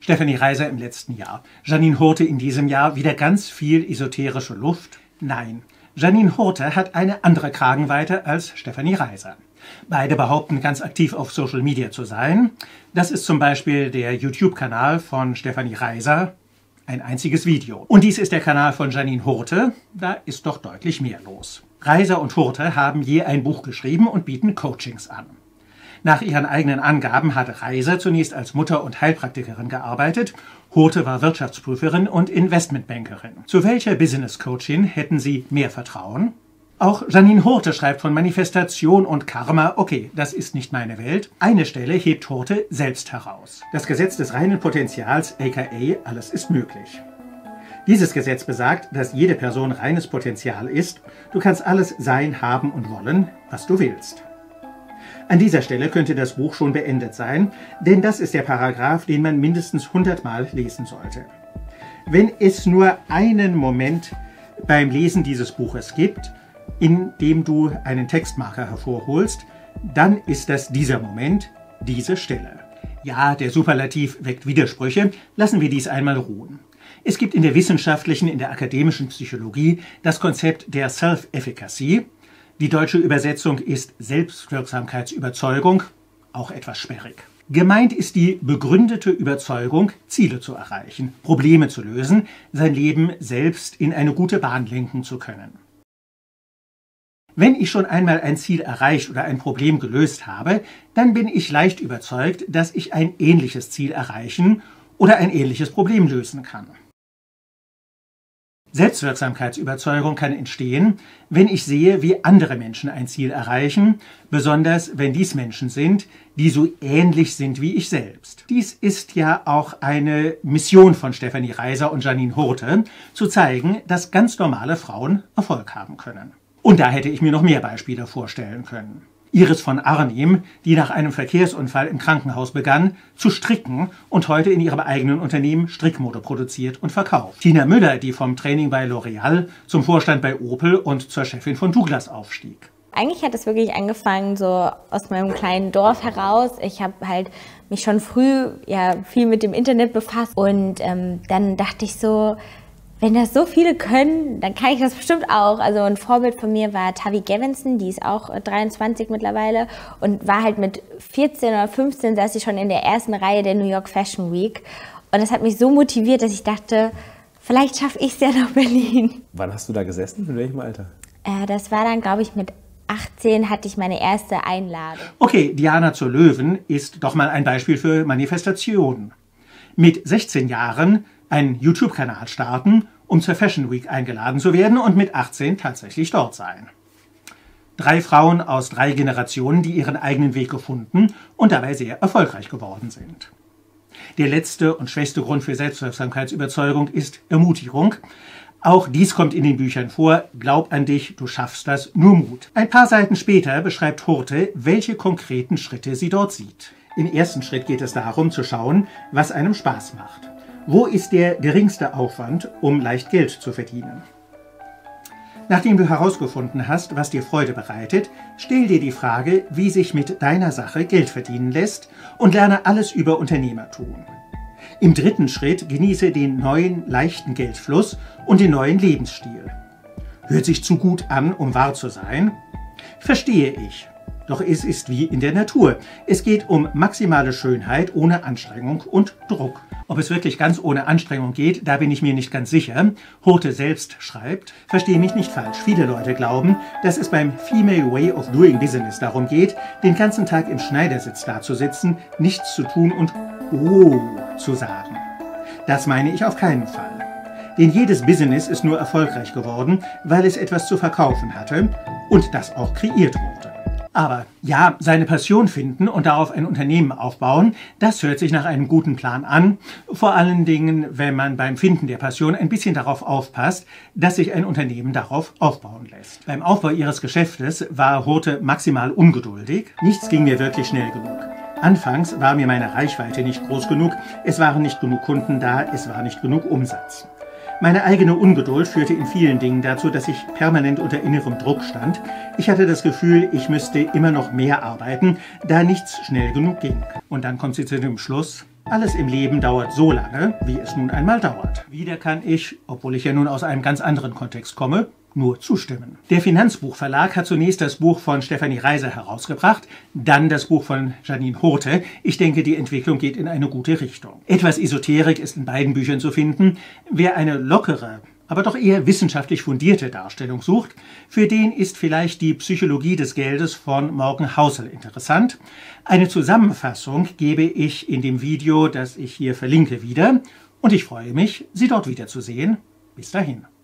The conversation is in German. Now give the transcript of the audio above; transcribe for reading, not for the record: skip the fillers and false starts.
Stefanie Reiser im letzten Jahr, Janine Hurte in diesem Jahr, wieder ganz viel esoterische Luft? Nein, Janine Hurte hat eine andere Kragenweite als Stefanie Reiser. Beide behaupten, ganz aktiv auf Social Media zu sein. Das ist zum Beispiel der YouTube-Kanal von Stefanie Reiser, ein einziges Video. Und dies ist der Kanal von Janine Hurte, da ist doch deutlich mehr los. Reiser und Hurte haben je ein Buch geschrieben und bieten Coachings an. Nach ihren eigenen Angaben hat Reiser zunächst als Mutter und Heilpraktikerin gearbeitet, Hurte war Wirtschaftsprüferin und Investmentbankerin. Zu welcher Business Coachin hätten Sie mehr Vertrauen? Auch Janine Hurte schreibt von Manifestation und Karma. Okay, das ist nicht meine Welt. Eine Stelle hebt Hurte selbst heraus. Das Gesetz des reinen Potentials, aka alles ist möglich. Dieses Gesetz besagt, dass jede Person reines Potenzial ist. Du kannst alles sein, haben und wollen, was du willst. An dieser Stelle könnte das Buch schon beendet sein, denn das ist der Paragraph, den man mindestens 100 Mal lesen sollte. Wenn es nur einen Moment beim Lesen dieses Buches gibt, in dem du einen Textmarker hervorholst, dann ist das dieser Moment, diese Stelle. Ja, der Superlativ weckt Widersprüche, lassen wir dies einmal ruhen. Es gibt in der wissenschaftlichen, in der akademischen Psychologie das Konzept der Self-Efficacy. Die deutsche Übersetzung ist Selbstwirksamkeitsüberzeugung, auch etwas sperrig. Gemeint ist die begründete Überzeugung, Ziele zu erreichen, Probleme zu lösen, sein Leben selbst in eine gute Bahn lenken zu können. Wenn ich schon einmal ein Ziel erreicht oder ein Problem gelöst habe, dann bin ich leicht überzeugt, dass ich ein ähnliches Ziel erreichen oder ein ähnliches Problem lösen kann. Selbstwirksamkeitsüberzeugung kann entstehen, wenn ich sehe, wie andere Menschen ein Ziel erreichen, besonders wenn dies Menschen sind, die so ähnlich sind wie ich selbst. Dies ist ja auch eine Mission von Stefanie Reiser und Janine Hurte, zu zeigen, dass ganz normale Frauen Erfolg haben können. Und da hätte ich mir noch mehr Beispiele vorstellen können. Iris von Arnim, die nach einem Verkehrsunfall im Krankenhaus begann, zu stricken und heute in ihrem eigenen Unternehmen Strickmode produziert und verkauft. Tina Müller, die vom Training bei L'Oreal zum Vorstand bei Opel und zur Chefin von Douglas aufstieg. Eigentlich hat es wirklich angefangen so aus meinem kleinen Dorf heraus. Ich habe halt mich schon früh viel mit dem Internet befasst und dann dachte ich so, wenn das so viele können, dann kann ich das bestimmt auch. Also ein Vorbild von mir war Tavi Gevinson, die ist auch 23 mittlerweile und war halt mit 14 oder 15, saß sie schon in der ersten Reihe der New York Fashion Week. Und das hat mich so motiviert, dass ich dachte, vielleicht schaffe ich es ja nach Berlin. Wann hast du da gesessen? In welchem Alter? Das war dann, glaube ich, mit 18 hatte ich meine erste Einladung. Okay, Diana zur Löwen ist doch mal ein Beispiel für Manifestation. Mit 16 Jahren einen YouTube-Kanal starten, um zur Fashion Week eingeladen zu werden und mit 18 tatsächlich dort sein. 3 Frauen aus 3 Generationen, die ihren eigenen Weg gefunden und dabei sehr erfolgreich geworden sind. Der letzte und schwächste Grund für Selbstwirksamkeitsüberzeugung ist Ermutigung. Auch dies kommt in den Büchern vor. Glaub an dich, du schaffst das, nur Mut. Ein paar Seiten später beschreibt Hurte, welche konkreten Schritte sie dort sieht. Im ersten Schritt geht es darum, zu schauen, was einem Spaß macht. Wo ist der geringste Aufwand, um leicht Geld zu verdienen? Nachdem du herausgefunden hast, was dir Freude bereitet, stell dir die Frage, wie sich mit deiner Sache Geld verdienen lässt und lerne alles über Unternehmertum. Im dritten Schritt genieße den neuen, leichten Geldfluss und den neuen Lebensstil. Hört sich zu gut an, um wahr zu sein? Verstehe ich. Doch es ist wie in der Natur. Es geht um maximale Schönheit ohne Anstrengung und Druck. Ob es wirklich ganz ohne Anstrengung geht, da bin ich mir nicht ganz sicher. Hurte selbst schreibt, verstehe mich nicht falsch, viele Leute glauben, dass es beim Female Way of Doing Business darum geht, den ganzen Tag im Schneidersitz dazusitzen, nichts zu tun und oh zu sagen. Das meine ich auf keinen Fall. Denn jedes Business ist nur erfolgreich geworden, weil es etwas zu verkaufen hatte und das auch kreiert wurde. Aber ja, seine Passion finden und darauf ein Unternehmen aufbauen, das hört sich nach einem guten Plan an. Vor allen Dingen, wenn man beim Finden der Passion ein bisschen darauf aufpasst, dass sich ein Unternehmen darauf aufbauen lässt. Beim Aufbau ihres Geschäftes war Hurte maximal ungeduldig. Nichts ging mir wirklich schnell genug. Anfangs war mir meine Reichweite nicht groß genug, es waren nicht genug Kunden da, es war nicht genug Umsatz. Meine eigene Ungeduld führte in vielen Dingen dazu, dass ich permanent unter innerem Druck stand. Ich hatte das Gefühl, ich müsste immer noch mehr arbeiten, da nichts schnell genug ging. Und dann kommt sie zu dem Schluss, Alles im Leben dauert so lange, wie es nun einmal dauert. Wieder kann ich, obwohl ich ja nun aus einem ganz anderen Kontext komme, nur zustimmen. Der Finanzbuchverlag hat zunächst das Buch von Stefanie Reiser herausgebracht, dann das Buch von Janine Horte. Ich denke, die Entwicklung geht in eine gute Richtung. Etwas Esoterik ist in beiden Büchern zu finden. Wer eine lockere, aber doch eher wissenschaftlich fundierte Darstellung sucht, für den ist vielleicht die Psychologie des Geldes von Morgan Housel interessant. Eine Zusammenfassung gebe ich in dem Video, das ich hier verlinke, wieder. Und ich freue mich, Sie dort wiederzusehen. Bis dahin.